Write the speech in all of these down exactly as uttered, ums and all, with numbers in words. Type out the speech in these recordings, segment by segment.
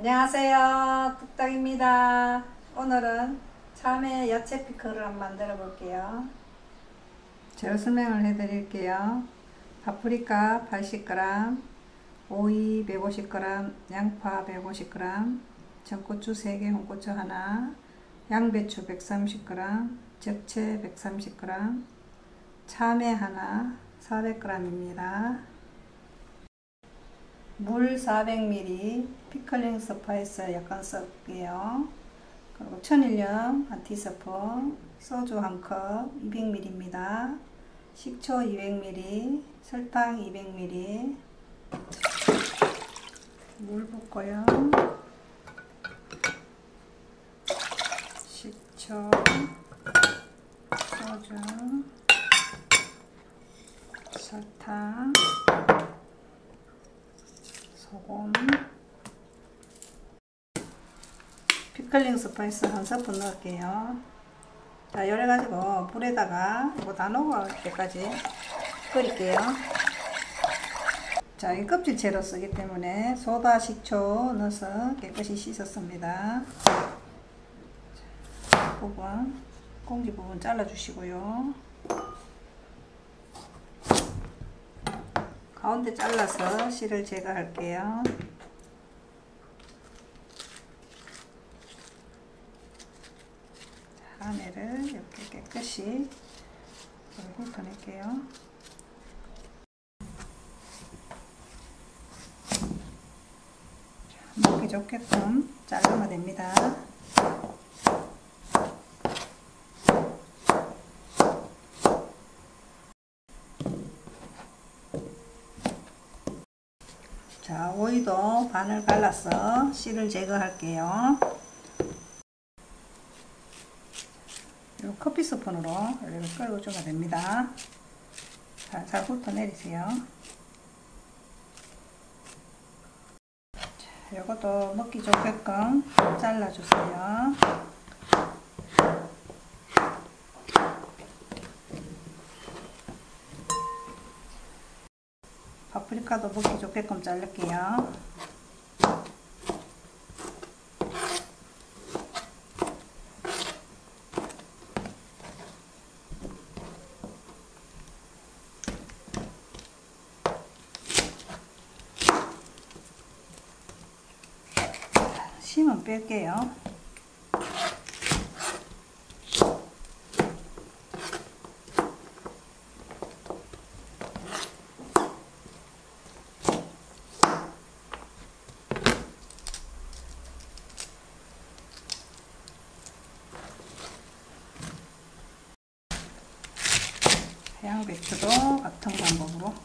안녕하세요, 뚝딱입니다. 오늘은 참외 야채 피클을 한번 만들어 볼게요. 재료 설명을 해 드릴게요. 파프리카 팔십 그램, 오이 백오십 그램, 양파 백오십 그램, 전고추 세 개, 홍고추 하나, 양배추 백삼십 그램, 적채 백삼십 그램, 참외 하나 사백 그램입니다. 물 사백 밀리리터, 피클링 스파이스 약간 섞게요. 그리고 천일염 한 티스푼, 소주 한 컵 이백 밀리리터입니다. 식초 이백 밀리리터, 설탕 이백 밀리리터, 물 붓고요. 식초, 소주, 설탕, 소금, 피클링 스파이스 한 스푼 넣을게요. 자, 열어가지고 불에다가 이거 다 녹을 때까지 끓일게요. 자, 이 껍질 채로 쓰기 때문에 소다, 식초 넣어서 깨끗이 씻었습니다. 자, 부분, 꽁지 부분 잘라 주시고요. 가운데 잘라서 씨를 제거할게요. 참외를 이렇게 깨끗이 훑어낼게요. 먹기 좋게끔 자르면 됩니다. 자, 오이도 반을 갈라서 씨를 제거할게요. 요 커피 스푼으로 이렇게 끌고 줘야 됩니다. 자, 잘 훑어 내리세요. 자, 요것도 먹기 좋게끔 잘라주세요. 파프리카도 먹기 좋게끔 자를게요. 심은 뺄게요. 양배추도 같은 방법으로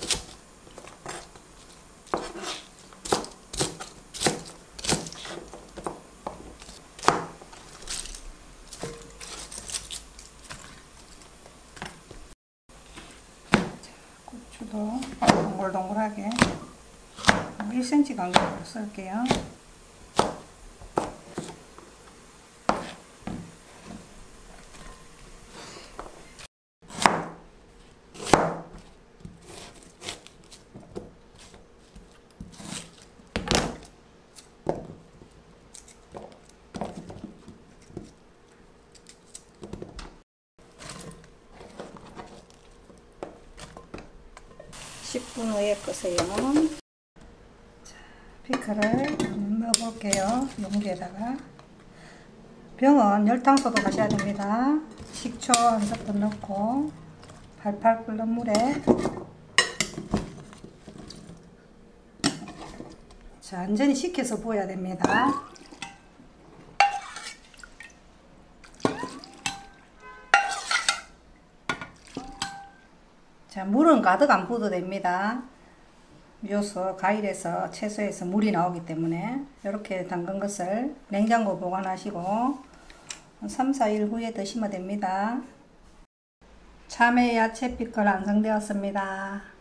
고추도 동글동글하게 일 센티미터 간격으로 썰게요. 십 분 후에 끄세요. 자, 피클을 넣어볼게요. 용기에다가. 병은 열탕소도 가셔야 됩니다. 식초 한 스푼 넣고 팔팔 끓는 물에 자, 완전히 식혀서 부어야 됩니다. 자, 물은 가득 안 부어도 됩니다. 묘수, 과일에서, 채소에서 물이 나오기 때문에 이렇게 담근 것을 냉장고 보관하시고 삼, 사 일 후에 드시면 됩니다. 참외 야채 피클 완성되었습니다.